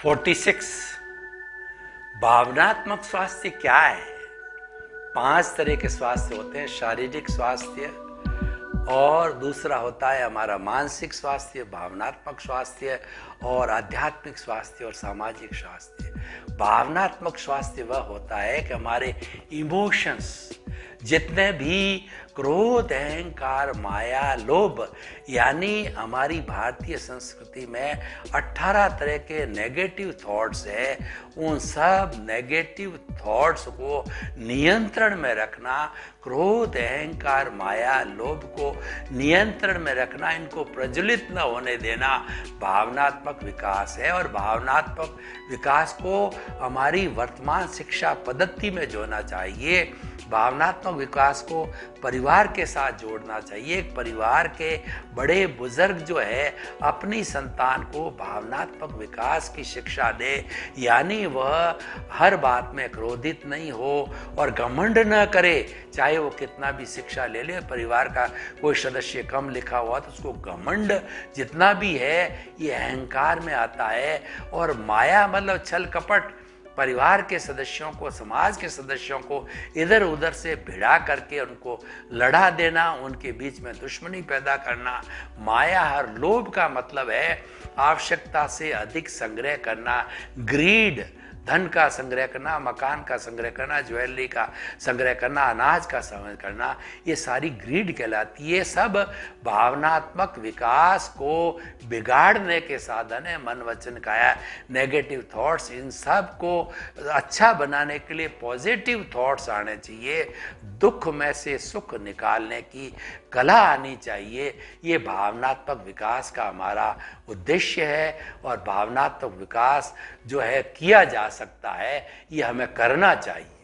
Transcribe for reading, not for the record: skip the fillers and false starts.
46। भावनात्मक स्वास्थ्य क्या है? 5 तरह के स्वास्थ्य होते हैं। शारीरिक स्वास्थ्य, और दूसरा होता है हमारा मानसिक स्वास्थ्य, भावनात्मक स्वास्थ्य, और आध्यात्मिक स्वास्थ्य, और सामाजिक स्वास्थ्य। भावनात्मक स्वास्थ्य वह होता है कि हमारे इमोशंस जितने भी क्रोध, अहंकार, माया, लोभ, यानी हमारी भारतीय संस्कृति में 18 तरह के नेगेटिव थॉट्स है, उन सब नेगेटिव थॉट्स को नियंत्रण में रखना, क्रोध, अहंकार, माया, लोभ को नियंत्रण में रखना, इनको प्रज्वलित न होने देना भावनात्मक विकास है। और भावनात्मक विकास को हमारी वर्तमान शिक्षा पद्धति में जोड़ना चाहिए। भावनात्मक विकास को परिवार के साथ जोड़ना चाहिए। परिवार के बड़े बुजुर्ग जो है अपनी संतान को भावनात्मक विकास की शिक्षा दे, यानी वह हर बात में क्रोधित नहीं हो और घमंड न करे। चाहे वो कितना भी शिक्षा ले ले, परिवार का कोई सदस्य कम लिखा हुआ तो उसको घमंड जितना भी है ये अहंकार में आता है। और माया मतलब छल कपट, परिवार के सदस्यों को, समाज के सदस्यों को इधर उधर से भिड़ा करके उनको लड़ा देना, उनके बीच में दुश्मनी पैदा करना। माया हर लोभ का मतलब है आवश्यकता से अधिक संग्रह करना, ग्रीड, धन का संग्रह करना, मकान का संग्रह करना, ज्वेलरी का संग्रह करना, अनाज का संग्रह करना, ये सारी ग्रीड कहलाती है। ये सब भावनात्मक विकास को बिगाड़ने के साधन है। मन, वचन, काया, नेगेटिव थॉट्स, इन सब को अच्छा बनाने के लिए पॉजिटिव थॉट्स आने चाहिए। दुख में से सुख निकालने की कला आनी चाहिए। ये भावनात्मक विकास का हमारा उद्देश्य है। और भावनात्मक विकास जो है किया जा सकता है, ये हमें करना चाहिए।